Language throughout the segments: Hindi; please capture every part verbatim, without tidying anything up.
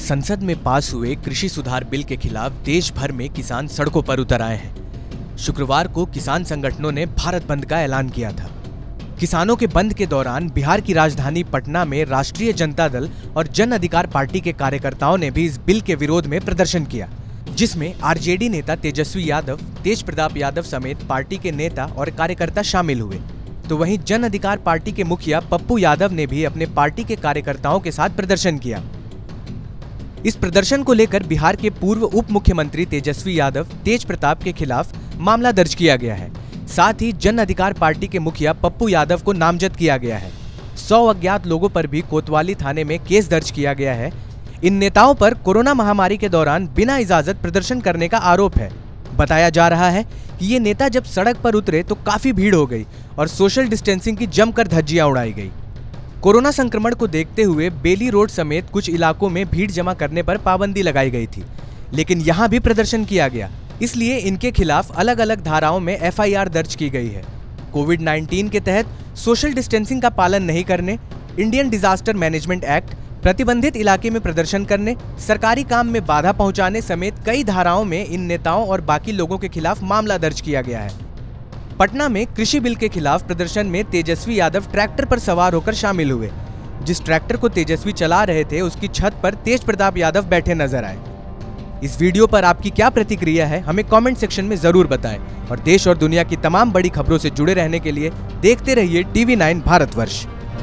संसद में पास हुए कृषि सुधार बिल के खिलाफ देश भर में किसान सड़कों पर उतर आए हैं। शुक्रवार को किसान संगठनों ने भारत बंद का ऐलान किया था। किसानों के बंद के दौरान बिहार की राजधानी पटना में राष्ट्रीय जनता दल और जन अधिकार पार्टी के कार्यकर्ताओं ने भी इस बिल के विरोध में प्रदर्शन किया, जिसमें आरजेडी नेता तेजस्वी यादव, तेज प्रताप यादव समेत पार्टी के नेता और कार्यकर्ता शामिल हुए। तो वहीं जन अधिकार पार्टी के मुखिया पप्पू यादव ने भी अपने पार्टी के कार्यकर्ताओं के साथ प्रदर्शन किया। इस प्रदर्शन को लेकर बिहार के पूर्व उप मुख्यमंत्री तेजस्वी यादव, तेज प्रताप के खिलाफ मामला दर्ज किया गया है। साथ ही जन अधिकार पार्टी के मुखिया पप्पू यादव को नामजद किया गया है। सौ अज्ञात लोगों पर भी कोतवाली थाने में केस दर्ज किया गया है। इन नेताओं पर कोरोना महामारी के दौरान बिना इजाजत प्रदर्शन करने का आरोप है। बताया जा रहा है कि ये नेता जब सड़क पर उतरे तो काफी भीड़ हो गई और सोशल डिस्टेंसिंग की जमकर धज्जियां उड़ाई गई। कोरोना संक्रमण को देखते हुए बेली रोड समेत कुछ इलाकों में भीड़ जमा करने पर पाबंदी लगाई गई थी, लेकिन यहां भी प्रदर्शन किया गया, इसलिए इनके खिलाफ अलग अलग धाराओं में एफ आई आर दर्ज की गई है। कोविड नाइन्टीन के तहत सोशल डिस्टेंसिंग का पालन नहीं करने, इंडियन डिजास्टर मैनेजमेंट एक्ट, प्रतिबंधित इलाके में प्रदर्शन करने, सरकारी काम में बाधा पहुंचाने समेत कई धाराओं में इन नेताओं और बाकी लोगों के खिलाफ मामला दर्ज किया गया है। पटना में कृषि बिल के खिलाफ प्रदर्शन में तेजस्वी यादव ट्रैक्टर पर सवार होकर शामिल हुए। जिस ट्रैक्टर को तेजस्वी चला रहे थे, उसकी छत पर तेज प्रताप यादव बैठे नजर आए। इस वीडियो पर आपकी क्या प्रतिक्रिया है, हमें कमेंट सेक्शन में जरूर बताएं और देश और दुनिया की तमाम बड़ी खबरों से जुड़े रहने के लिए देखते रहिए टीवी नाइन भारतवर्ष।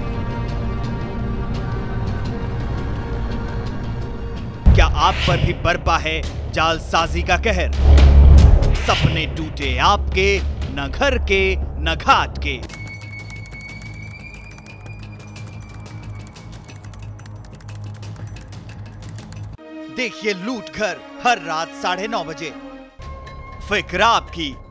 क्या आप पर भी बरपा है जालसाजी का कहर? सपने टूटे आपके, न घर के न घाट के। देखिए लूट घर हर रात साढ़े नौ बजे। फिक्र आपकी,